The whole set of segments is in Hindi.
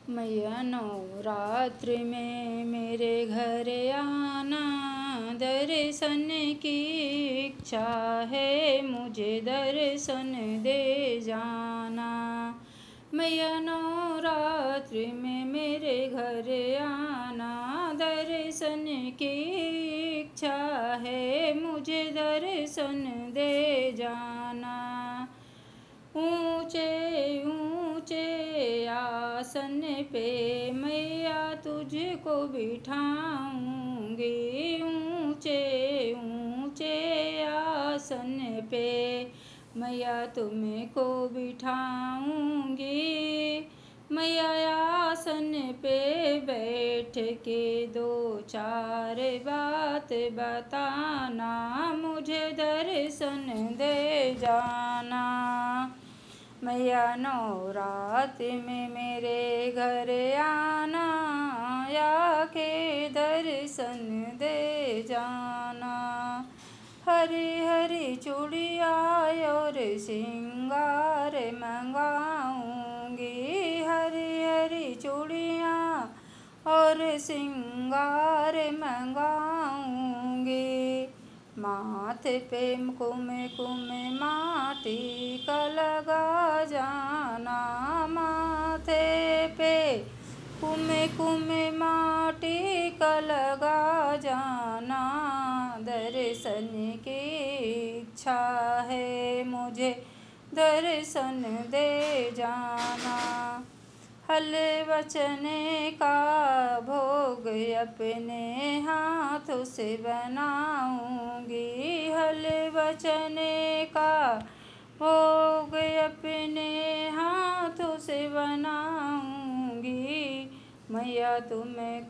मैया नवरात्रि में मेरे घर आना, दर्शन की इच्छा है मुझे, दर्शन दे जाना। मैया नवरात्रि में मेरे घर आना, दर्शन की इच्छा है मुझे, दर्शन दे जाना। ऊंचे ऊंचे आसन पे मैया तुझको बिठाऊंगी, ऊंचे ऊंचे आसन पे मैया तुमको बिठाऊंगी। मैया आसन पे बैठ के दो चार बात बताना, मुझे दर्शन दे जाना। मैया नवरात्रि में मेरे घर आना, या के दर्शन दे जाना। हरी हरी चूड़िया और श्रृंगार मंगाऊंगी, हरी हरी चूड़िया और श्रृंगार मंगाऊंगी। माथे पे कुमे कुमे माटी का लगा जाना, माथे पे कुमे कुमे माटी का लगा जाना। दर्शन की इच्छा है मुझे, दर्शन दे जाना। हलवा चने का भोग अपने हाथों से बनाऊंगी, हलवा चने का भोग अपने हाथों से बनाऊंगी। मैया तुम्हें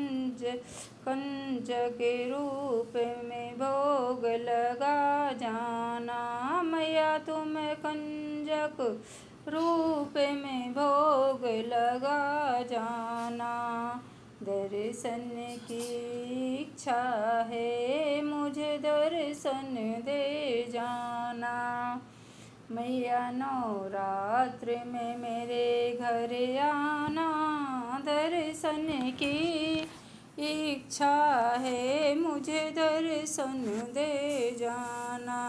कंज के रूप में भोग लगा जाना, मैया तुम्हें कंजक रूप में भोग लगा जाना। दर्शन की इच्छा है मुझे, दर्शन दे जाना। मैया नवरात्रि में मेरे घर आना, दर्शन की इच्छा है मुझे, दर्शन दे जाना।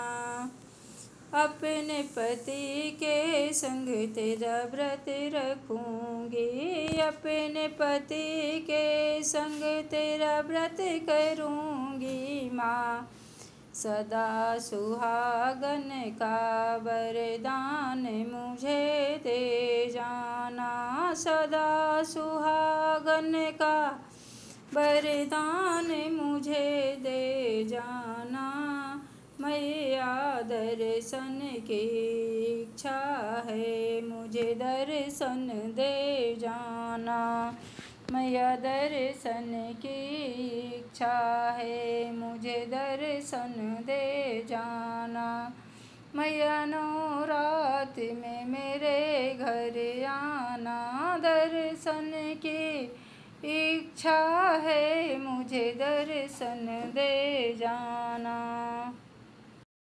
अपने पति के संग तेरा व्रत रखूंगी, अपने पति के संग तेरा व्रत करूंगी। माँ सदा सुहागन का वरदान मुझे दे जाना, सदा सुहागन का वरदान मुझे दे जाना। मैया दर्शन की इच्छा है मुझे, दर्शन दे जाना। मैया दर्शन की इच्छा है मुझे, दर्शन दे जाना। मैया नवरात्रि में मेरे घर आना, दर्शन की इच्छा है मुझे, दर्शन दे जाना।